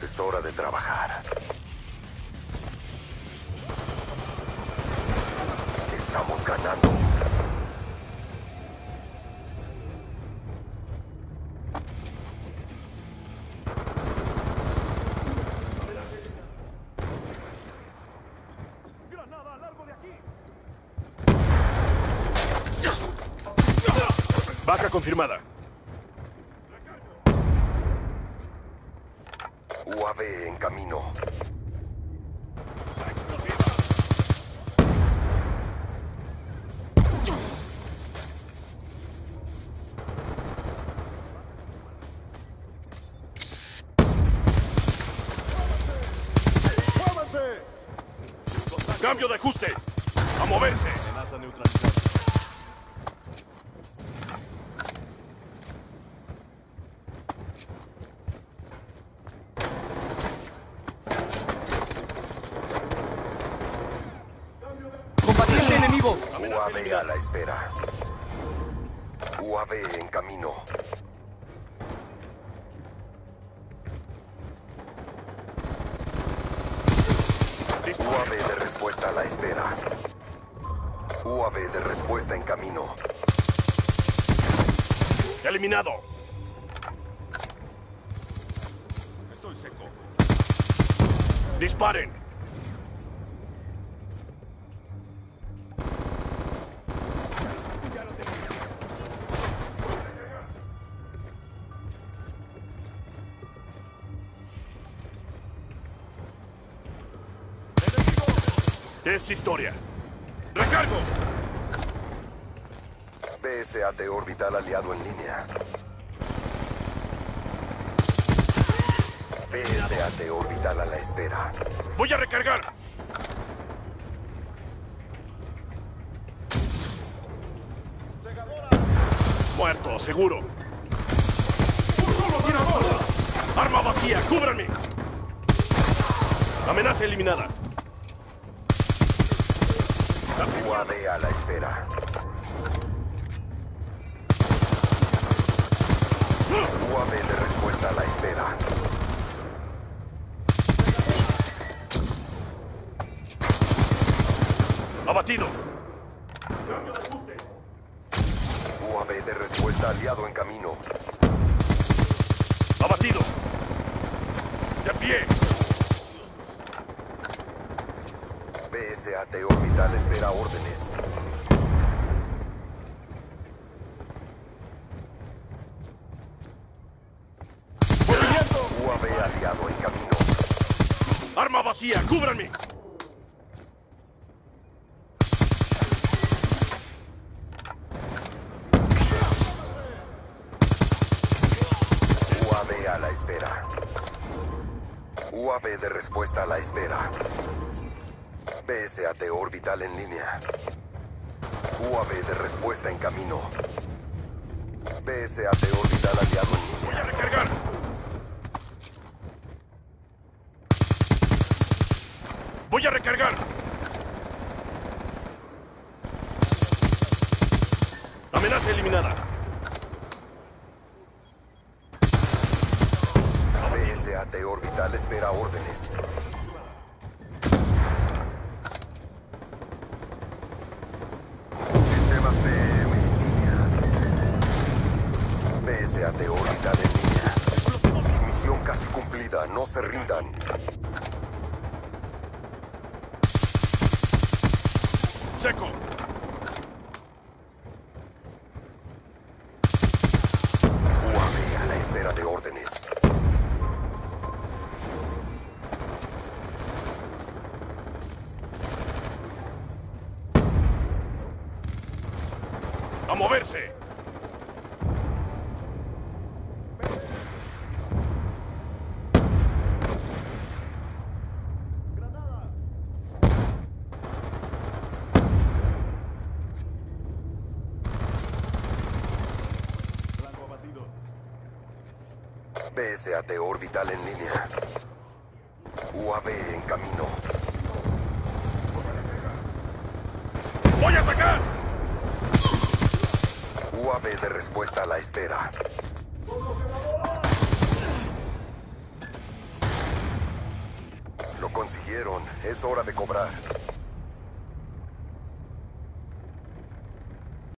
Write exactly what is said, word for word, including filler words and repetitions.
Es hora de trabajar. Estamos ganando. ¡Granada, largo de aquí! Baja confirmada. U A V en camino. Cambio de ajuste. A moverse. Amenaza neutralizada. ¡Combatiente enemigo! U A V a la espera. U A V en camino. U A V de respuesta a la espera. U A V de respuesta en camino. Eliminado. Estoy seco. Disparen. Es historia. ¡Recargo! B S A T orbital aliado en línea. B S A T orbital a la espera. ¡Voy a recargar! Muerto, seguro. ¡Arma vacía! ¡Cúbranme! Amenaza eliminada. U A V a la espera. U A V de respuesta a la espera. Abatido. U A V de respuesta aliado en camino. Abatido. De pie. B S A T orbital espera órdenes. U A V aliado en camino. Arma vacía. ¡Cúbranme! U A V a la espera. U A V de respuesta a la espera. B S A T orbital en línea. U A V de respuesta en camino. B S A T orbital aliado en ¡Voy a línea. recargar! ¡Voy a recargar! Amenaza eliminada. B S A T orbital espera órdenes. Sistemas P M en línea. B S A T orbital en línea. Misión casi cumplida, no se rindan. Seco. U A V a la espera de órdenes. ¡A moverse! Blanco abatido. B S A T orbital en línea. U A V en camino. ¡Voy a atacar! U A V de respuesta a la espera. consiguieron. Es hora de cobrar.